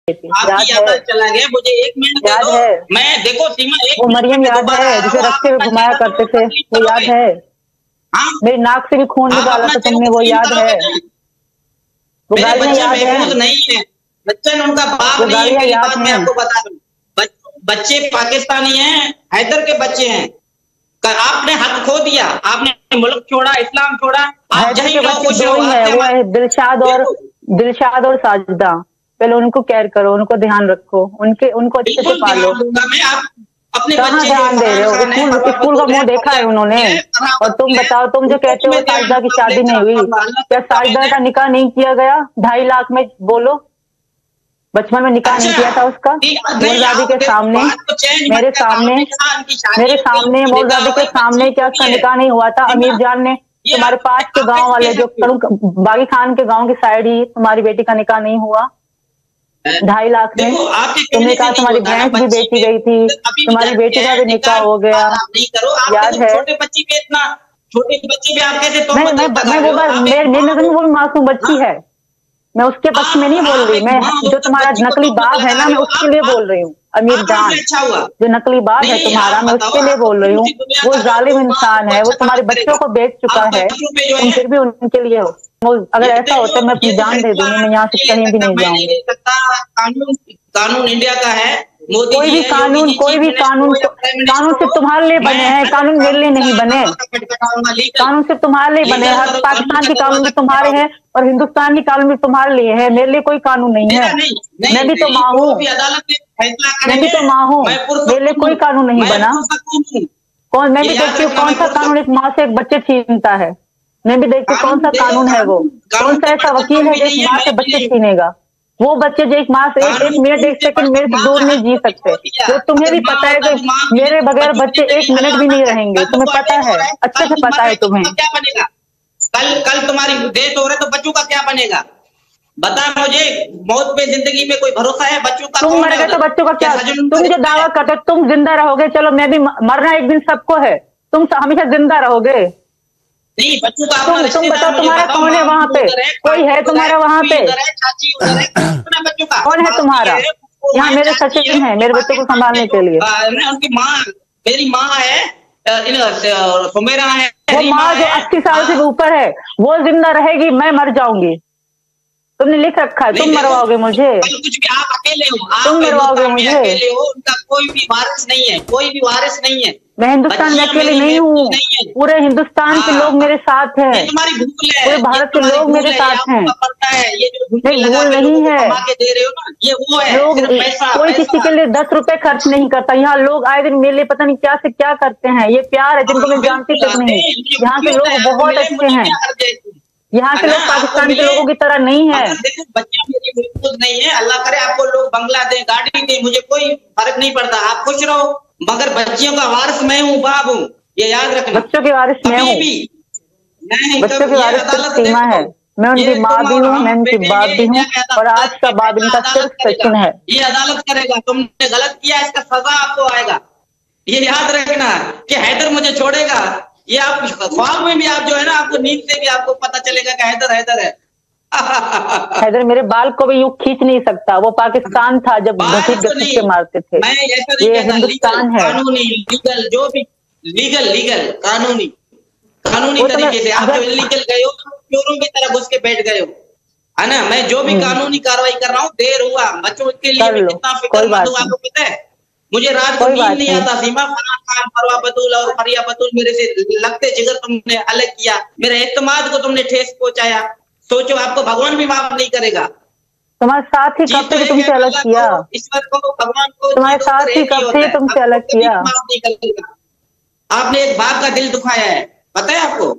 आपकी याद चला गया, मुझे 1 मिनट दे दो। मैं देखो सीमा, वो मरियम याद है जिसे रस्ते में घुमाया करते थे, वो याद है? मेरी नाक से भी खून निकाला था तुमने, वो याद है? वो गालियां याद है? नहीं है बच्चन, उनका बाप नहीं है, मेरी बात मैं आपको बता दूं। बच्चे पाकिस्तानी हैं, हैदर के बच्चे हैं। आपने हक खो दिया, आपने मुल्क छोड़ा, इस्लाम छोड़ा। आप हैदर के बच्चे दो ही है, वो है दिलशाद और साजिदा। पहले उनको केयर करो, उनको ध्यान रखो, उनको अच्छे से पालो। कहाँ ध्यान दे रहे हो? स्कूल का मुंह देखा है उन्होंने? और तुम बताओ, तुम जो कहते हो साजिदा की शादी नहीं हुई, क्या साजिदा का निकाह नहीं किया गया? 2.5 लाख में बोलो, बचपन में निकाह नहीं किया था उसका? मौलवी के सामने, मेरे सामने मौलवी के सामने क्या उसका निकाह नहीं हुआ था? अमीर जान ने, तुम्हारे पास के गांव वाले जो बागी खान के गांव की साइड ही तुम्हारी बेटी का निकाह नहीं हुआ 2.5 लाख में? तुमने कहा तुम्हारी भैंस भी बेची गई थी, तुम्हारी बेटी का भी निकाह हो गया, याद है? छोटे बच्चे भी आप कैसे? मेरी नजर में वो भी मासूम बच्ची है, मैं उसके पक्ष में नहीं बोल रही। मैं जो तुम्हारा नकली बाप है ना, मैं उसके लिए बोल रही हूँ। अमीर जान जो नकली बाप है तुम्हारा, मैं उसके लिए बोल रही हूँ। वो जालिम इंसान है, वो तुम्हारे बच्चों को बेच चुका है, तुम फिर भी उनके लिए हो। अगर ऐसा होता मैं अपनी जान दे दूंगी, मैं यहाँ से कहीं भी नहीं जाऊंगी। कानून इंडिया का है, कोई भी कानून सिर्फ तुम्हारे लिए बने हैं, कानून मेरे लिए नहीं बने। कानून सिर्फ तुम्हारे लिए बने, हर पाकिस्तान के कानून भी तुम्हारे हैं और हिंदुस्तान के कानून भी तुम्हारे लिए है, मेरे लिए कोई कानून नहीं है। मैं भी तो माँ हूँ, मेरे लिए कोई कानून नहीं बना। मैं भी देखती हूँ कौन सा कानून एक माँ से एक बच्चे छीनता है। मैं भी देखती हूँ कौन सा कानून है वो, कौन सा ऐसा वकील है जो एक माँ से बच्चे छीनेगा। वो बच्चे जो एक माँ से एक मिनट 1 सेकंड मेरे से दूर नहीं जी सकते। तो तुम्हें भी पता है कि मेरे बगैर बच्चे 1 मिनट भी नहीं रहेंगे, तुम्हें पता है, अच्छे से पता है तुम्हें। क्या बनेगा? कल तुम्हारी डेथ हो रही तो बच्चों का क्या बनेगा? बता मुझे, मौत पे जिंदगी पे कोई भरोसा है? बच्चों का तुम मर गए तो बच्चों का क्या? तुम जो दावा करते हो तुम जिंदा रहोगे, चलो मैं भी, मरना एक दिन सबको है, तुम हमेशा जिंदा रहोगे। नहीं, बच्चों का तुम बताओ तुम्हारा कौन है वहाँ पे? कोई है तुम्हारा वहाँ पे? कौन है तुम्हारा? यहाँ मेरे सचिव हैं मेरे बच्चों को संभालने के लिए। उनकी माँ, मेरी माँ है, सुमेरा है। वो माँ जो 80 साल से ऊपर है वो जिंदा रहेगी, मैं मर जाऊंगी। तुमने लिख रखा है, तुम मरवाओगे मुझे, कुछ भी। आप अकेले हो, तुम मरवाओगे मुझे। अकेले हो, उनका कोई भी वारिस नहीं है, कोई भी वारिस नहीं है। मैं हिंदुस्तान में अकेले नहीं हूँ, पूरे हिंदुस्तान के लोग मेरे साथ हैं, पूरे भारत के लोग मेरे साथ हैं। नहीं, भूल नहीं है। लोग कोई किसी के लिए 10 रुपए खर्च नहीं करता। यहाँ लोग आए दिन मेरे लिए पता नहीं क्या से क्या करते हैं। ये प्यार है जिनको मैं जानती तक नहीं। यहाँ के लोग बहुत अच्छे हैं, यहाँ के लोग पाकिस्तान के लोगों की तरह नहीं है। देखो बच्चा मेरी बिल्कुल नहीं है, अल्लाह करे आपको लोग बंगला दें, गाड़ी दें, मुझे कोई फर्क नहीं पड़ता, आप खुश रहो। मगर बच्चियों का वारिस मैं हूँ, बाप हूँ, ये याद रखना। बच्चों की वारिस मैं हूँ, बच्चों की वारिस सिर्फ सीमा है। मैं उनकी माँ भी हूँ, मैं उनकी बाप भी हूँ, और आज का बाप इनका सिर्फ सचिन है। ये अदालत करेगा, तुमने गलत किया, इसका सजा आपको आएगा। ये याद रखना कि हैदर मुझे छोड़ेगा। ये आप ख्वाब में भी आप जो है ना, आपको नींद से भी आपको पता चलेगा कि हैदर है। हैदर मेरे बाल को भी यूं खींच नहीं सकता। वो पाकिस्तान था जब घसीट के मारते थे। ये हिंदुस्तान है। कानूनी लीगल, जो भी लीगल कानूनी तरीके से। आप जो इलीगल गए हो, चोरों की तरह घुस के बैठ गए हो, है ना। मैं जो भी कानूनी कार्रवाई कर रहा हूँ, देर हुआ, बच्चों के लिए कितना फिक्रमंद हूँ आपको पता है। मुझे रात को नींद नहीं आता सीमा। फरहान खान, फरवा बतूल और फरिया बतूल मेरे से लगते जिगर तुमने अलग किया, मेरे एतमाद को तुमने ठेस पहुंचाया। सोचो आपको भगवान भी माफ नहीं करेगा। तुम्हारे साथ ही कब से तुमसे अलग किया, ईश्वर को, भगवान को, तुम्हारे साथ ही कब से तुमसे अलग किया। आपने एक बाप का दिल दुखाया है, पता है आपको।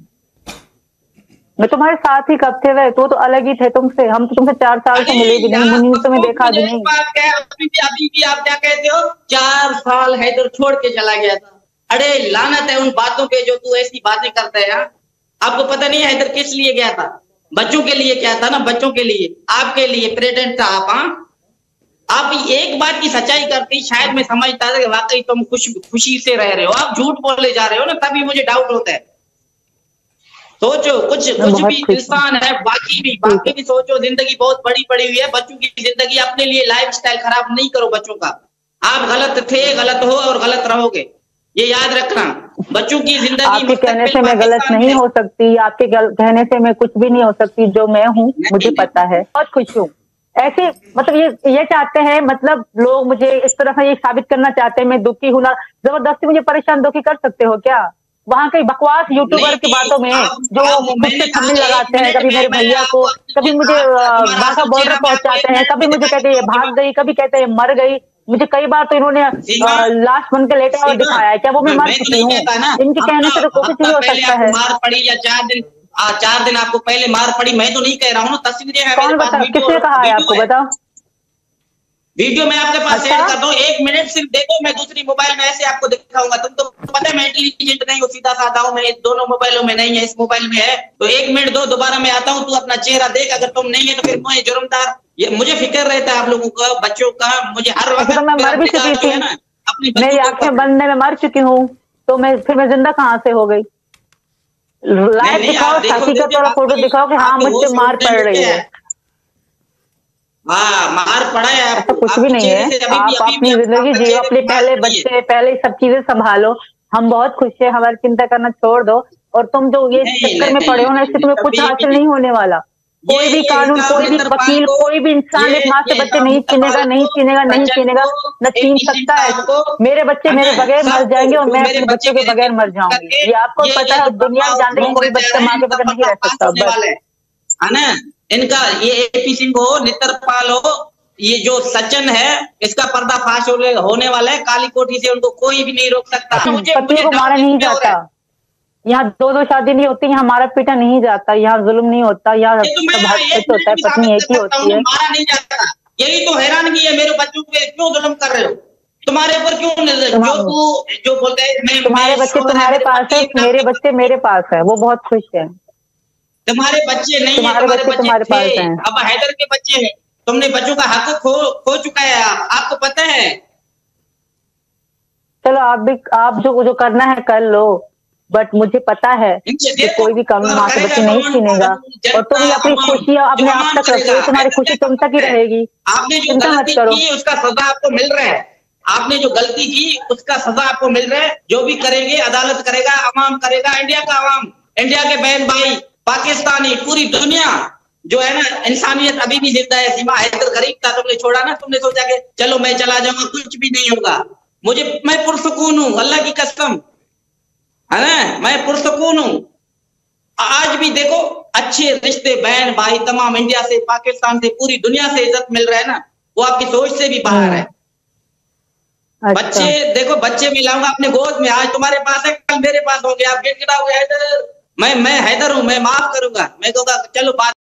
मैं तुम्हारे साथ ही कब थे वह, तो अलग ही थे तुमसे। हम तो तुमसे 4 साल से मिले भी नहीं, मुनीर तुम्हें देखा भी नहीं। अभी भी आप क्या कहते हो, 4 साल हैदर छोड़ के चला गया था। अरे लानत है उन बातों पे जो तू ऐसी बातें करता है यार। आपको पता नहीं है हैदर किस लिए गया था? बच्चों के लिए क्या था ना, बच्चों के लिए, आपके लिए प्रेजेंट था आप। आप एक बात की सच्चाई करती, शायद मैं समझता था कि वाकई तुम खुशी से रह रहे हो। आप झूठ बोले जा रहे हो ना, तभी मुझे डाउट होता है। सोचो, कुछ भी इंसान है, बाकी भी सोचो। जिंदगी बहुत बड़ी पड़ी हुई है, बच्चों की जिंदगी। अपने लिए लाइफस्टाइल खराब नहीं करो बच्चों का। आप गलत थे, गलत हो और गलत रहोगे, ये याद रखना। बच्चों की जिंदगी आपके कहने से मैं गलत नहीं हो सकती, आपके कहने से मैं कुछ भी नहीं हो सकती। जो मैं हूँ मुझे पता है, बहुत खुश हूँ। ऐसे मतलब ये चाहते हैं, मतलब लोग मुझे इस तरह से ये साबित करना चाहते हैं मैं दुखी हूं ना। जबरदस्ती मुझे परेशान दुखी कर सकते हो क्या? वहाँ के बकवास यूट्यूबर की बातों में जो मुझसे थंबनेल लगाते हैं, कभी मेरे भैया को, कभी मुझे बाघा बॉर्डर पहुंचाते हैं, कभी मुझे कहते हैं भाग गई, कभी कहते हैं मर गई। मुझे कई बार तो इन्होंने लाश बन के लेटा हुआ दिखाया है। क्या वो मैं मर चुकी हूँ? इनके कहने से तो कुछ भी हो सकता है। मार पड़ी या 4 दिन आपको पहले मार पड़ी, मैं तो नहीं कह रहा हूँ। तस्वीरें हैं मेरे पास, किसने कहा है आपको? बताओ। वीडियो मैं आपके पास शेयर कर दूं, 1 मिनट सिर्फ देखो, मैं दूसरी मोबाइल में ऐसे आपको दिखाऊंगा। तुम तो पता है मैं इंटेलिजेंट नहीं हूँ, सीधा साधा हूँ मैं। दोनों मोबाइलों में नहीं है, इस मोबाइल में है। तो 1 मिनट दो, दोबारा मैं आता हूँ, तू अपना चेहरा देख। अगर तुम नहीं है तो फिर मैं जुर्मदार। ये मुझे फिक्र रहता है आप लोगों का, बच्चों का। मुझे हर वक्त मैं मर भी चुकी थी, मेरी आंखें बंद में मर चुकी हूँ, तो मैं जिंदा कहाँ से हो गई? लाइव दिखाओ, हकीकत वाला फोटो दिखाओ कि हाँ मुझसे मार पड़ रही है। हाँ, मार पड़ा है ऐसा कुछ भी नहीं है। आप अपनी जिंदगी जियो, अपने पहले बच्चे, पहले सब चीजें संभालो। हम बहुत खुश है, हमारी चिंता करना छोड़ दो। और तुम जो ये चक्कर में पड़े हो ना, इससे तुम्हें कुछ हासिल नहीं होने वाला। कोई भी कानून, कोई भी वकील, कोई भी इंसान एक माँ से बच्चे नहीं छीनेगा, नहीं छीनेगा, नहीं छीनेगा, न छीन सकता है। मेरे बच्चे मेरे बगैर मर जाएंगे और मैं अपने बच्चों के बगैर मर जाऊंगी। ये आपको पता है, दुनिया जानते हैं कोई बच्चा माँ के बगैर नहीं रह सकता। बस है ना, इनका ये AP सिंह हो, नित्रपाल हो, ये जो सचिन है, इसका पर्दाफाश होने वाला है। काली कोठी से उनको कोई भी नहीं रोक सकता। पति को मारा नहीं जाता, यहाँ 2 शादी नहीं होती, यहाँ मारा पीटा नहीं जाता, यहाँ जुल्म नहीं होता, यहाँ होता है, पत्नी एक ही होती है। मारा नहीं जाता, यही तो हैरानगी है। मेरे बच्चों पे क्यों जुल्म कर रहे हो? तुम्हारे ऊपर क्यों? जो बोलते हैं तुम्हारे बच्चे तुम्हारे पास है, मेरे बच्चे मेरे पास है, वो बहुत खुश है। तुम्हारे बच्चे नहीं है, तुम्हारे बच्चे तुम्हारे पास हैं। अब हैदर के बच्चे हैं। तुमने बच्चों का हक खो चुका है, आपको पता है। चलो आप जो करना है कर लो, बट मुझे पता है कि कोई भी कानून माँ के बच्चे नहीं छीनेगा। और तुम भी अपनी खुशी अपने आप तक रखो, तुम्हारी खुशी तुम तक ही रहेगी। आपने जो गलती की उसका सजा आपको मिल रहा है। आपने जो गलती की उसका सजा आपको मिल रहा है। जो भी करेंगे अदालत करेगा, अवाम करेगा, इंडिया का अवाम, इंडिया के बहन भाई, पाकिस्तानी, पूरी दुनिया जो है ना, इंसानियत अभी भी जिंदा है। सीमा हैदर गरीब था, तुमने छोड़ा ना, तुमने सोचा कि चलो मैं चला जाऊंगा, कुछ भी नहीं होगा। मैं पुरसुकून हूँ, अल्लाह की कसम, है ना, मैं पुरसुकून हूँ। आज भी देखो अच्छे रिश्ते, बहन भाई तमाम, इंडिया से, पाकिस्तान से, पूरी दुनिया से इज्जत मिल रहा है ना, वो आपकी सोच से भी बाहर है। अच्छा। बच्चे देखो, बच्चे मिलाऊंगा अपने गोद में, आज तुम्हारे पास है, कल मेरे पास होंगे। आप गिड़गिड़ाओगे हैदर, मैं हैदर हूँ, मैं माफ करूंगा, मैं कहूंगा चलो बात